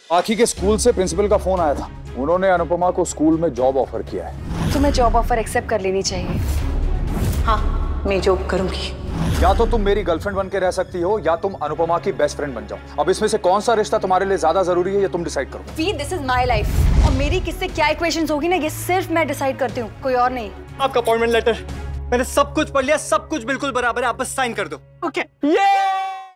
आखी के स्कूल से प्रिंसिपल का फोन आया था। उन्होंने अनुपमा को स्कूल में जॉब ऑफर किया है। तुम्हें जॉब ऑफर एक्सेप्ट कर लेनी चाहिए। हाँ, मैं जॉब करूंगी। या तो तुम मेरी गर्लफ्रेंड बन के रह सकती हो या तुम अनुपमा की बेस्ट फ्रेंड बन जाओ। अब इसमें से कौन सा रिश्ता तुम्हारे लिए ज्यादा जरूरी है ये तुम डिसाइड करो। We, this is my life और मेरी किससे क्या इक्वेशंस होगी ना, ये सिर्फ मैं डिसाइड करती हूँ, कोई और नहीं। आपका अपॉइंटमेंट लेटर मैंने सब कुछ पढ़ लिया, सब कुछ बिल्कुल बराबर है, आप बस साइन कर दो। ओके। ये